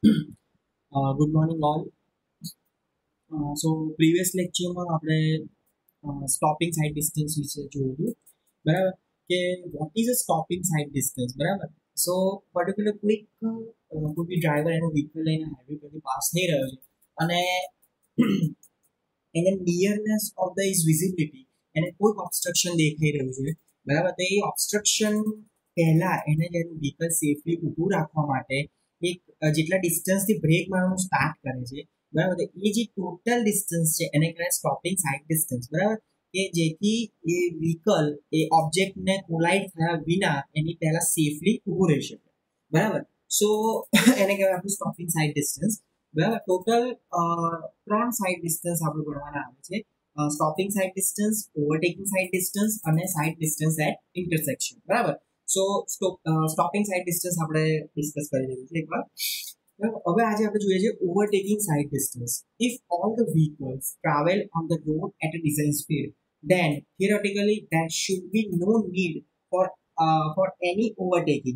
Good morning all. So previous લેક્ચરમાં આપણે stopping sight distance વિશે જોયું હતું, બરાબર? કે what is a stopping sight distance, બરાબર? સો પર્ટિક્યુલર કોઈ બી ડ્રાઈવર એનું વ્હીકલ લઈને હાઈવે પરથી પાસ થઈ રહ્યો છે અને એને nearness of the is visibility, એને કોઈ ઓબ્સ્ટ્રક્શન દેખાઈ રહ્યું છે, બરાબર? તો એ ઓબ્સ્ટ્રક્શન પહેલા એને જેનું વ્હીકલ સેફલી ઊભું રાખવા માટે એક જેટલા ડિસ્ટન્સથી બ્રેક મારવાનું સ્ટાર્ટ કરે છે, બરાબર? તો એ જે ટોટલ ડિસ્ટન્સ છે એને કહેવાય સ્ટોપિંગ સાઇડ ડિસ્ટન્સ, બરાબર? કે જેથી એ વ્હીકલ એ ઓબ્જેક્ટને કોલાઇડ થયા વિના એની પહેલા સેફલી ઊભું રહી શકે, બરાબર? સો એને કહેવાય આપણું સ્ટોપિંગ સાઇડ ડિસ્ટન્સ, બરાબર? ટોટલ 3 સાઇડ ડિસ્ટન્સ આપણે ગણવાના આવે છે: stopping sight distance, overtaking sight distance અને સાઇડ ડિસ્ટન્સ એટ ઇન્ટરસેક્શન, બરાબર? સો સ્ટોપિંગ સાઇડ ડિસ્ટન્સ આપણે ડિસ્કસ કરી લીધું છે એકવાર. હવે આજે આપણે જોઈએ છે overtaking sight distance. If all the vehicles travel on the road at a design speed, then theoretically there should be no need for any overtaking.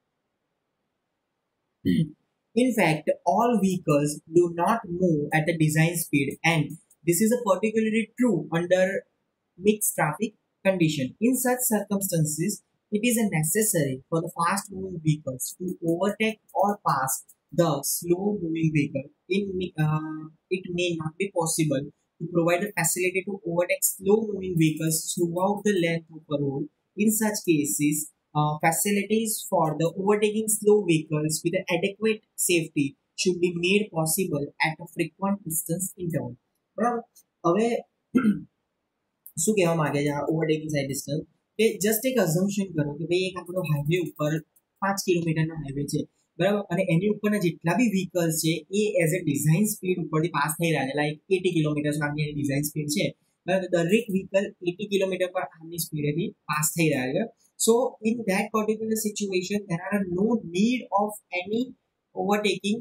In fact, all vehicles do not move at the design speed, and this is a particularly true under mixed traffic condition. In such circumstances, it is necessary for the fast-moving vehicles to overtake or pass the slow-moving vehicle. It may not be possible to provide a facility to overtake slow-moving vehicles throughout the length of a road. In such cases, facilities for the overtaking slow vehicles with adequate safety should be made possible at a frequent distance interval. બરાબર? હવે શું કહેવા માંગે છે આ overtaking sight distance? કે just એક assumption કરો કે ભાઈ એક આપણો હાઈવે ઉપર 5 કિલોમીટરનો હાઈવે છે, બરાબર? અને એની ઉપરના જેટલા બી વ્હીકલ્સ છે એ એઝ અ ડિઝાઇન સ્પીડ ઉપરથી પાસ થઈ રહ્યા છે, લાઈક 80 કિલોમીટર આની એની ડિઝાઇન સ્પીડ છે, બરાબર? દરેક વ્હીકલ 80 કિલોમીટર પર આની સ્પીડેથી પાસ થઈ રહ્યા છે. So in that particular situation, there are no need of any overtaking.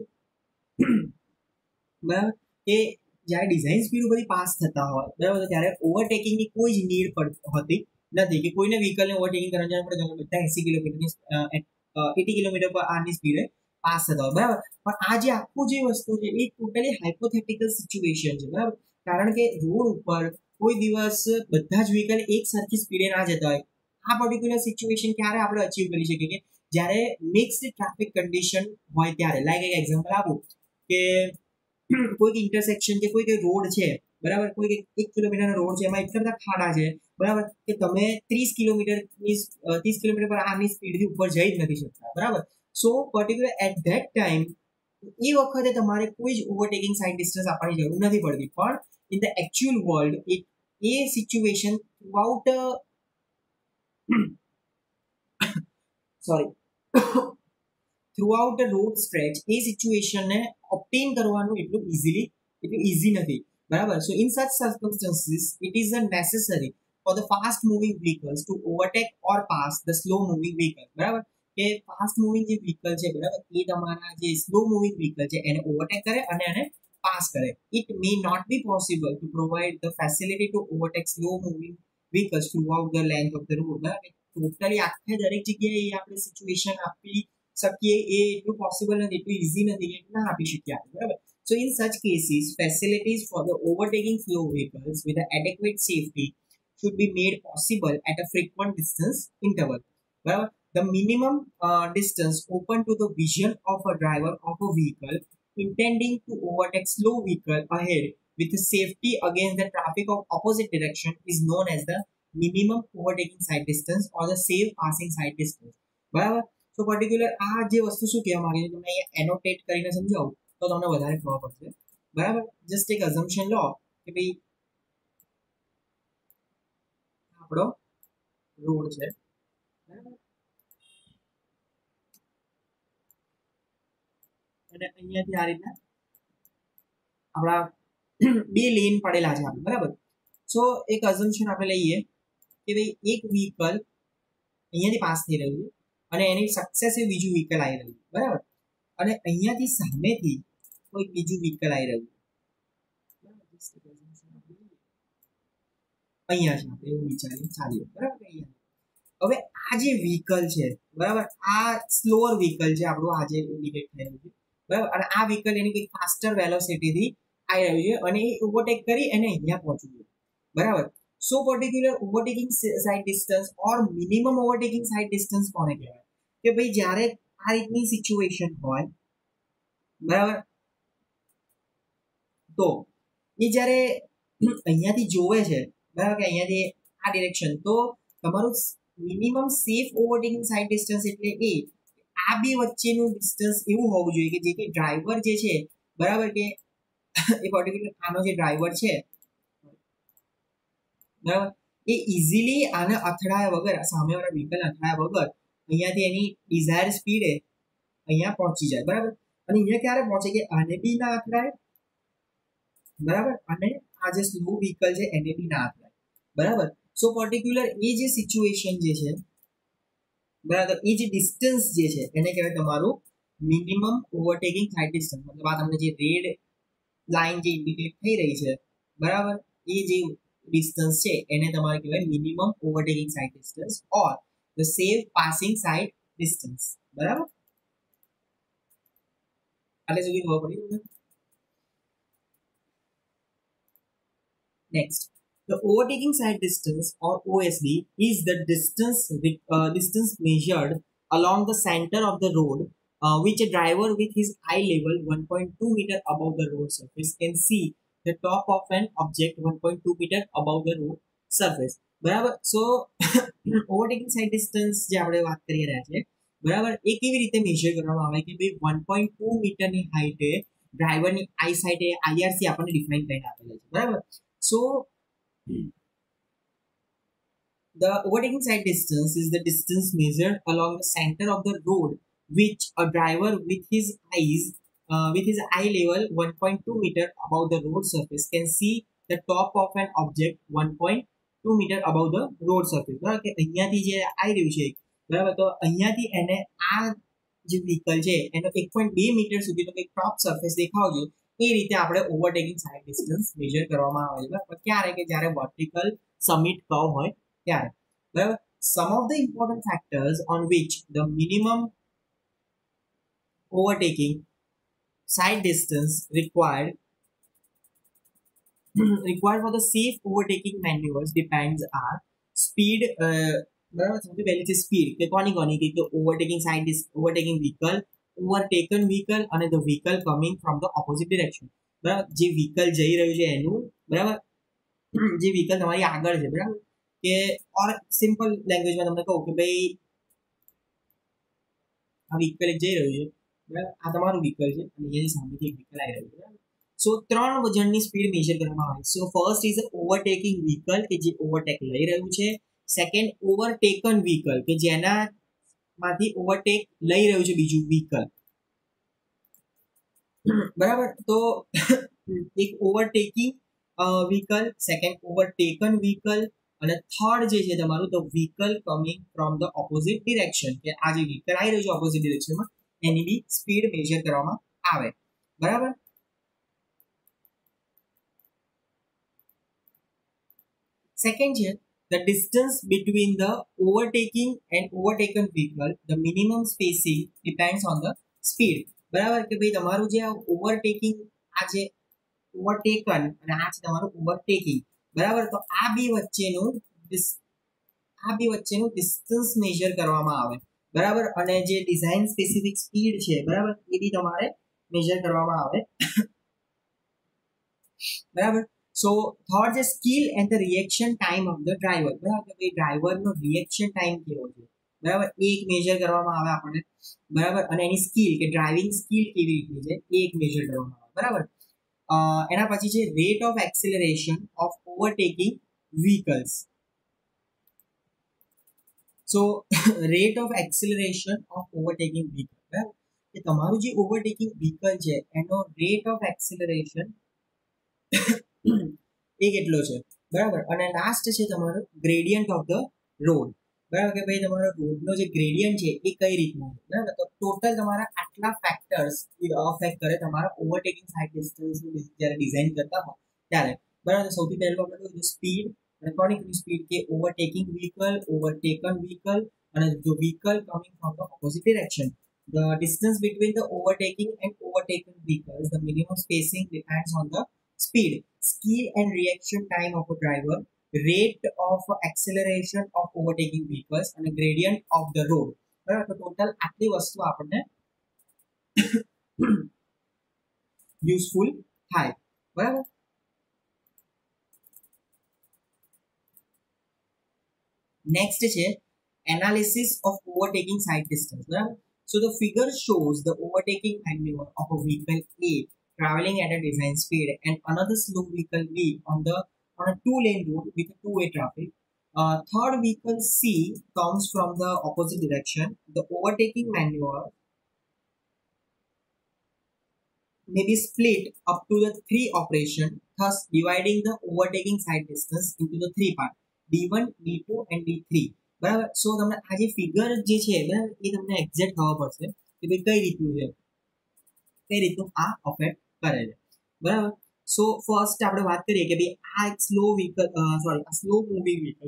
બરાબર? કે જ્યારે ડિઝાઇન સ્પીડ ઉપરથી પાસ થતા હોય, બરાબર, ત્યારે ઓવરટેકિંગની કોઈ જ નીડ હોતી નથી કે કોઈને વ્હીકલને ઓવરટેકિંગ કરવાની જરૂર પડે. બધા 80 કિલોમીટરની 80 કિલોમીટર પર આરની સ્પીડે પાસ થતા હોય, બરાબર? પણ આ જે આખું જે વસ્તુ છે એ ટોટલી હાઇપોથેટિકલ સિચ્યુએશન છે, બરાબર? કારણ કે રોડ ઉપર કોઈ દિવસ બધા જ વ્હીકલ એક સરખી સ્પીડે ના જતા હોય. આ પર્ટિક્યુલર સિચ્યુએશન ક્યારે આપણે અચીવ કરી શકીએ કે જ્યારે મિક્સ્ડ ટ્રાફિક કન્ડિશન હોય ત્યારે. લાઈક એક એક્ઝામ્પલ આપું કે કોઈક ઇન્ટરસેક્શન કે કોઈ રોડ છે, બરાબર, કોઈ 1 કિલોમીટરનો રોડ છે, એમાં એટલા બધા ખાડા છે, બરાબર, કે તમે 30 કિલોમીટર પર આની સ્પીડથી ઉપર જઈ જ નથી શકતા, બરાબર? So particular at that time એ વખતે તમારે કોઈ જ ઓવરટેકિંગ સાઇડ ડિસ્ટન્સ આપવાની જરૂર નથી પડતી. પણ ઇન ધ એકચ્યુઅલ વર્લ્ડ એ situation throughout throughout a road stretch એ સિચ્યુએશનને ઓબ્ટેન કરવાનું એટલું ઇઝી નથી, બરાબર? So in such circumstances it is necessary for the fast moving vehicles to overtake or pass the slow moving vehicle, બરાબર? કે fast moving જે વ્હીકલ છે, બરાબર, એ તમારા જે સ્લો મૂવિંગ વ્હીકલ છે એને ઓવરટેક કરે અને એને પાસ કરે. It may not be possible to provide the facility to overtake slow moving vehicles throughout the length of the road. બરાબર? ટોટલી આખે દરેક જગ્યાએ આપણે સિચ્યુએશન આપી શકીએ એ એટલું પોસિબલ નથી, એટલું ઇઝી નથી કે ના આપી શકીએ આપણે, બરાબર? So in such cases, facilities for the overtaking slow vehicles with adequate safety should be made possible at a frequent distance interval. બરાબર? The minimum distance open to the vision of a driver of a vehicle intending to overtake slow vehicle ahead with safety against the traffic of opposite direction is known as the minimum overtaking side distance or the safe passing side distance. બરાબર? તો particular આ જે વસ્તુ શું કહેવા માંગે છે તમને અહીંયા એનોટેટ કરીને સમજાવું તો તમને વધારે ખબર પડશે, બરાબર? જસ્ટ એક અઝમ્પશન લો કે ભાઈ આપણો રોડ છે, બરાબર, અને અહીંયાથી આ રીતના આપણા બે લેન પડેલા છે આપણે, બરાબર? સો એક અઝમ્પશન આપણે લઈએ કે ભાઈ એક વ્હીકલ અહીંયાથી પાસ થઈ રહ્યું છે અને એની સક્સેસિવ બીજું વ્હીકલ આવી રહ્યું છે, બરાબર? અને અહીંયાથી સામેથી કોઈ બીજું વ્હીકલ આવી રહ્યું છે, અહીંયા છે, આપણે એવું વિચારીને ચાલીએ, બરાબર? અહીંયા હવે આ જે વ્હીકલ છે, બરાબર, આ સ્લોઅર વ્હીકલ છે આપણું, આજે ઇન્ડિકેટ થઈ રહ્યું છે, બરાબર, અને આ વ્હીકલ એની કંઈક ફાસ્ટર વેલોસિટીથી આવી રહ્યું છે અને એ ઓવરટેક કરી અને અહીંયા પહોંચવું છે, બરાબર. So particular overtaking sight distance or minimum overtaking sight distance કોને કહેવાય? કે ભાઈ જ્યારે આ રીતની સિચ્યુએશન હોય, બરાબર, તો એ જ્યારે અહીંયાથી જોવે છે, બરાબર, કે અહીંયાથી આ ડિરેક્શન, તો તમારું minimum safe overtaking sight distance એટલે એ આ બે વચ્ચેનું ડિસ્ટન્સ એવું હોવું જોઈએ કે જેથી ડ્રાઈવર જે છે, બરાબર, કે એ પર્ટિક્યુલર આનો જે ડ્રાઈવર છે, બરાબર, એ ઇઝીલી આને અથડાયા વગર, સામેવાળા વ્હીકલ અથડાયા વગર અહીંયાથી એની ડિઝાયર સ્પીડે અહીંયા પહોંચી જાય, બરાબર. અને અહીંયા ક્યારે પહોંચે કે આને બી ના અથડાય, બરાબર, અને આ જે સ્લો વ્હીકલ છે એને બી ના અથડાય, બરાબર. સો પર્ટિક્યુલર એ જે સિચ્યુએશન જે છે, બરાબર, એ જે ડિસ્ટન્સ જે છે એને કહેવાય તમારું મિનિમમ ઓવરટેકિંગ સાઇડ ડિસ્ટન્સ. મતલબ આ તમને જે રેડ લાઈન જે ઇન્ડિકેટ થઈ રહી છે, બરાબર, એ જે ડિસ્ટન્સ છે એને તમારે કહેવાય minimum overtaking sight distance or the safe passing sight distance, બરાબર. આટલે સુધી ખબર પડી તમને? Next, the overtaking side distance or OSD is the distance measured along the center of the road, which a driver with his eye level 1.2 meter above the road surface can see the top of an object 1.2 meter above the road surface. બરાબર. સો overtaking sight distance જે આપણે વાત કરી રહ્યા છે, બરાબર, એ કેવી રીતે મેજર કરવામાં આવે કે ભાઈ 1.2 મીટરની હાઈટે ડ્રાઈવરની આઈ સાઇટે આઈઆરસી આપણને ડિફાઇન કરીને આપેલા છે, બરાબર. So, the overtaking side distance is the distance measured along the center of the road, which a driver with his eye level 1.2 meter above the road surface can see the top of an object 1.2 meter above the road surface. બરાબર, કે અહીંયાથી જે આવી રહ્યું છે, બરાબર, તો અહીંયાથી એને આ જે વ્હીકલ છે એનો 1.2 મીટર સુધીનો કંઈક ટોપ સરફેસ દેખાવો જોઈએ, એ રીતે આપણે ઓવરટેકિંગ સાઇડ ડિસ્ટન્સ મેજર કરવામાં આવે છે, બરાબર. ક્યારે કે જ્યારે વર્ટિકલ સમિટ કર્વ હોય ત્યારે, બરાબર. Some of the important factors on which the minimum overtaking side distance required for the safe overtaking maneuvers depends are speed, બરાબર, સૌથી પહેલી છે સ્પીડ, કે કોની કે overtaking sight overtaking vehicle, overtaken vehicle અને the vehicle coming from the opposite direction, બરાબર. જે વ્હીકલ જઈ રહ્યું છે એનું, બરાબર, જે વ્હીકલ તમારી આગળ છે, બરાબર, કે ઓર સિમ્પલ લેંગ્વેજમાં તમને કહું કે ભાઈ આ વ્હીકલ એક જઈ રહ્યું છે, બરાબર, આ તમારું વ્હીકલ છે અને અહીંયાથી સામેથી એક વ્હીકલ આવી રહ્યું છે, બરાબર. સો 3 વજનની સ્પીડ મેજર કરવામાં આવે. So first is overtaking vehicle, કે જે ઓવરટેક લઈ રહ્યું છે. સેકન્ડ, ઓવરટેકન વ્હીકલ, કે જેનામાંથી ઓવરટેક લઈ રહ્યું છે બીજું વ્હીકલ, બરાબર. તો એક overtaking vehicle, second overtaken vehicle, અને થર્ડ જે છે તમારું the vehicle coming from the opposite direction, કે આ જે વ્હીકલ આવી રહ્યું છે ઓપોઝિટ ડિરેક્શનમાં એની બી સ્પીડ મેજર કરવામાં આવે, બરાબર. સેકન્ડ છે the distance between the overtaking and overtaken vehicle, the minimum spacing depends on the speed, બરાબર. કે ભાઈ તમારું જે ઓવરટેકિંગ, આ જે ઓવરટેકન અને આ છે તમારું ઓવરટેકિંગ, બરાબર, તો આ બે વચ્ચેનું ડિસ્ટન્સ મેજર કરવામાં આવે, બરાબર. અને જે ડિઝાઇન સ્પેસિફિક સ્પીડ છે, બરાબર, એ બી તમારે મેજર કરવામાં આવે, બરાબર. સો થર્ડ છે skill and the reaction time of the driver, બરાબર, કે ડ્રાઈવરનો રિએક્શન ટાઈમ કેવો છે, બરાબર, એક મેજર કરવામાં આવે આપણને, બરાબર. અને એની સ્કિલ, કે ડ્રાઇવિંગ સ્કિલ કેવી રીતની છે એ એક મેજર કરવામાં આવે, બરાબર. એના પછી છે rate of acceleration of overtaking vehicles. So rate of acceleration of overtaking vehicle, બરાબર, કે તમારું જે ઓવરટેકિંગ વ્હીકલ છે એનો રેટ ઓફ એક્સિલરેશન એ કેટલો છે, બરાબર. અને લાસ્ટ છે તમારું ગ્રેડિયન્ટ ઓફ ધ રોડ, બરાબર, કે ભાઈ તમારો રોડનો જે ગ્રેડિયન્ટ છે એ કઈ રીતનો છે, બરાબર. તો ટોટલ તમારા આટલા ફેક્ટર્સ અફેક્ટ કરે તમારા ઓવરટેકિંગ સાઇડ ડિસ્ટન્સ જ્યારે ડિઝાઇન કરતા હોય ત્યારે, બરાબર. સૌથી પહેલું આપણે કહ્યું સ્પીડ, અને કોની સ્પીડ, કે ઓવરટેકિંગ વ્હીકલ, ઓવરટેકન વ્હીકલ અને જો vehicle coming from the opposite direction, The distance between the overtaking and overtaken vehicles, the minimum spacing depends on the speed, skill and reaction time of a driver, rate of acceleration of overtaking vehicles and a gradient of the road. બરાબર તો total આટલી વસ્તુ આપણને useful થાય. બરાબર. Next છે analysis of overtaking side distance. બરાબર. So the figure shows the overtaking maneuver of a vehicle A traveling at a design speed and another slow vehicle B on a two-lane road with a two-way traffic. Third vehicle C comes from the opposite direction. The overtaking maneuver may be split up to the three operation, thus dividing the overtaking side distance into the three part D1, D2 and D3. બરાબર. સો તમને આ જે figure જે છે બરાબર એ તમને exact ખબર પડશે કે ભાઈ કઈ રીતનું છે, કઈ રીતનું આ અફેક્ટ કરે છે. બરાબર. સો ફર્સ્ટ આપણે વાત કરીએ કે ભાઈ આ એક સ્લો વ્હીકલ સોરી આ slow moving vehicle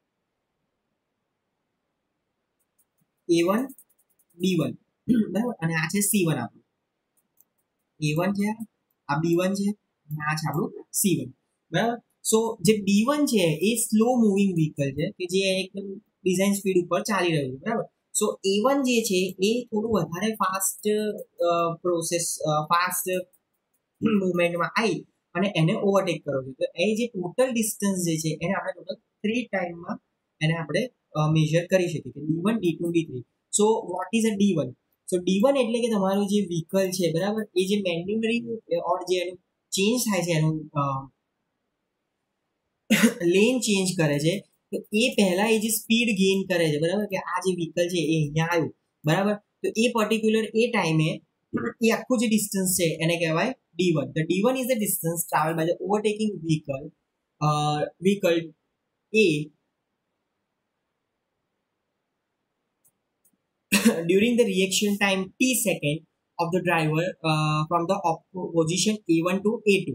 A1 B1 બરાબર અને આ છે C1 આપણું A1 છે, આ B1 છે અને આ છે આપણું C1. બરાબર. સો જે B1 છે એ સ્લો મૂવિંગ વ્હીકલ છે કે જે એકદમ ડિઝાઇન સ્પીડ ઉપર ચાલી રહ્યું છે. બરાબર. સો A1 જે છે એ થોડું વધારે ફાસ્ટ પ્રોસેસ ફાસ્ટ મુવમેન્ટમાં આવી અને એને ઓવરટેક કર્યો છે. તો એ જે ટોટલ ડિસ્ટન્સ જે છે એને આપણે ટોટલ 3 ટાઈમમાં એને આપણે મેજર કરી શકીએ કે D1 D2 D3. So what is a D1? So D1 એટલે કે તમારું જે વ્હીકલ છે બરાબર એ જે મેન્યુવરિંગ ઓર જે એનું ચેન્જ થાય છે એનું લેન ચેન્જ કરે છે તો એ પહેલા એ જે સ્પીડ ગેઇન કરે છે બરાબર કે આ જે વ્હીકલ છે એ અહીંયા આવ્યું બરાબર તો એ પર્ટિક્યુલર એ ટાઈમે એ આખું જે ડિસ્ટન્સ છે એને કહેવાય D1. The D1 is the distance traveled by the overtaking vehicle A during the reaction time t second of the driver from the position A1 to A2.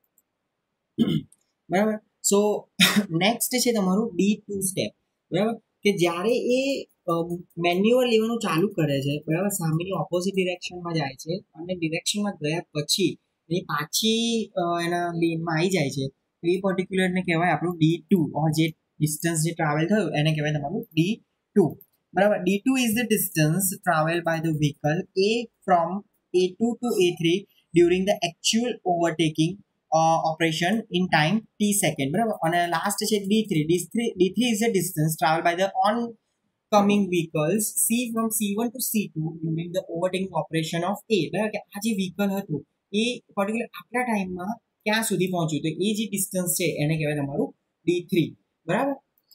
બરાબર. સો નેક્સ્ટ છે તમારું D2 step. બરાબર કે જ્યારે એ manure લેવાનું ચાલુ કરે છે બરાબર સામેની ઓપોઝિટ ડિરેક્શનમાં જાય છે અને ડિરેક્શનમાં ગયા પછી એ પાછી એના લેનમાં આવી જાય છે તો એ પર્ટિક્યુલરને કહેવાય આપણું D2 ઓર જે ડિસ્ટન્સ જે ટ્રાવેલ થયું એને કહેવાય તમારું D2. બરાબર. D2 is the distance traveled by the vehicle A from A2 to A3 during the actual overtaking operation in time t second. બરાબર અને લાસ્ટ છે D3 is the distance traveled by the oncoming vehicles C from C1 to C2 during the overtaking operation of A. બરાબર કે આ જે vehicle હતું એ particular આટલા ટાઈમમાં ક્યાં સુધી પહોંચ્યું તો એ જે ડિસ્ટન્સ છે એને કહેવાય તમારું D3. બરાબર.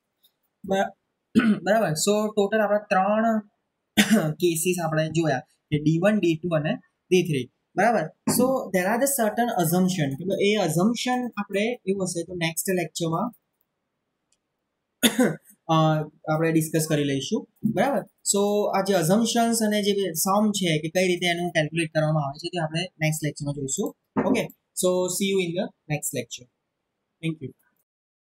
બરાબર. સો ટોટલ આપણા 3 કેસીસ આપણે જોયા કે D1 D2 અને D3. બરાબર. So there are the certain assumption કે એ અઝમ્પશન આપણે એવું હશે તો નેક્સ્ટ લેક્ચરમાં આપણે ડિસ્કસ કરી લઈશું. બરાબર. સો આ જે અઝમ્પશન્સ અને જે સમ છે કે કઈ રીતે એનું કેલ્ક્યુલેટ કરવામાં આવે છે તે આપણે નેક્સ્ટ લેક્ચરમાં જોઈશું. Okay. So see you in the next lecture. Thank you.